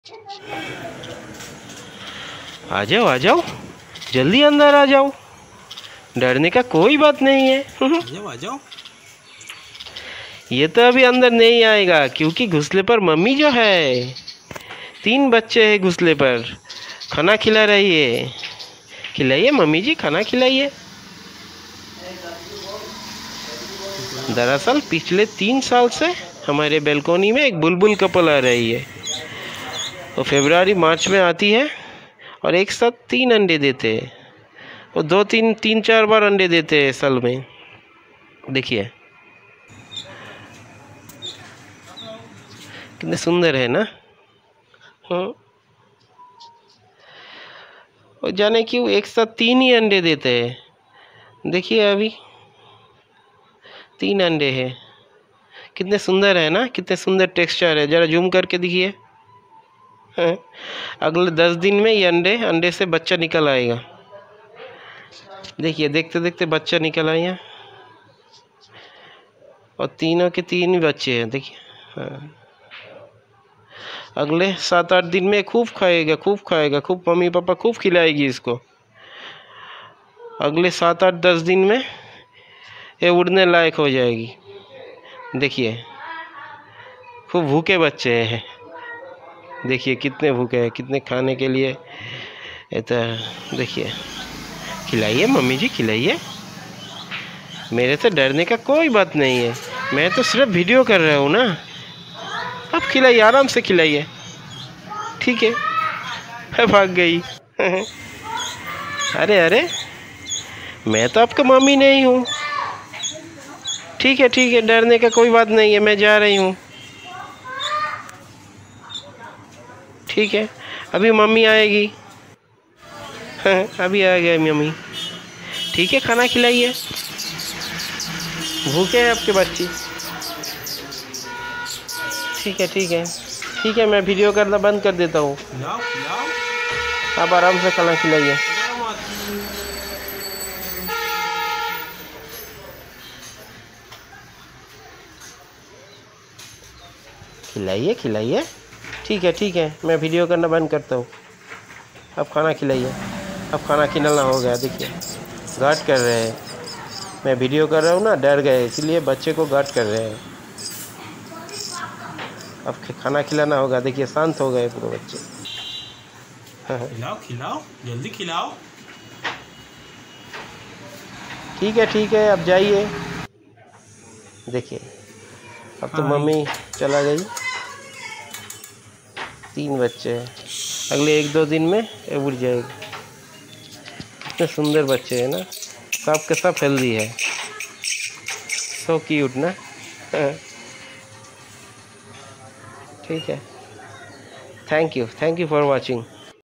आ जाओ, जल्दी अंदर आ जाओ, डरने का कोई बात नहीं है। आ जाओ। ये तो अभी अंदर नहीं आएगा क्योंकि घोंसले पर मम्मी जो है, 3 बच्चे हैं घोंसले पर, खाना खिला रही है। खिलाइए मम्मी जी, खाना खिलाइए। दरअसल पिछले 3 साल से हमारे बालकनी में एक बुलबुल कपल आ रही है। वो फरवरी मार्च में आती है और एक साथ 3 अंडे देते हैं। वो 3-4 बार अंडे देते हैं साल में। देखिए कितने सुंदर है ना। और जाने क्यों एक साथ 3 ही अंडे देते हैं। देखिए अभी 3 अंडे हैं। कितने सुंदर है ना, कितने सुंदर टेक्सचर है। ज़रा जूम करके दिखिए। अगले 10 दिन में ये अंडे से बच्चा निकल आएगा। देखिए देखते देखते बच्चा निकल आया और तीनों के 3 ही बच्चे हैं। देखिए हाँ। अगले 7-8 दिन में खूब खाएगा, खूब मम्मी पापा खूब खिलाएगी इसको। अगले 7-8-10 दिन में ये उड़ने लायक हो जाएगी। देखिए खूब भूखे बच्चे हैं। देखिए कितने भूखे हैं, कितने खाने के लिए। देखिए खिलाइए मम्मी जी, खिलाइए। मेरे से डरने का कोई बात नहीं है, मैं तो सिर्फ वीडियो कर रहा हूँ ना। आप खिलाइए, आराम से खिलाइए। ठीक है, भाग गई। अरे अरे, मैं तो आपका मम्मी नहीं हूँ। ठीक है, डरने का कोई बात नहीं है, मैं जा रही हूँ। ठीक है, अभी मम्मी आएगी। अभी आ गई मम्मी। ठीक है, खाना खिलाइए। भूखे हैं आपके बच्चे। ठीक है, मैं वीडियो करना बंद कर देता हूँ। आप आराम से खाना खिलाइए। खिलाइए। ठीक है, मैं वीडियो करना बंद करता हूँ। अब खाना खिलाइए। अब खाना खिलाना हो गया। देखिए गार्ड कर रहे हैं। मैं वीडियो कर रहा हूँ ना, डर गए इसलिए बच्चे को गार्ड कर रहे हैं। अब खाना खिलाना होगा। देखिए शांत हो गए पूरे बच्चे। खिलाओ जल्दी खिलाओ। ठीक है, अब जाइए। देखिए अब तो मम्मी चला गई। 3 बच्चे हैं, अगले 1-2 दिन में ये उड़ जाएगी। कितने सुंदर बच्चे हैं ना, सब के सब हेल्दी है। सो क्यूट ना। ठीक है, थैंक यू फॉर वॉचिंग।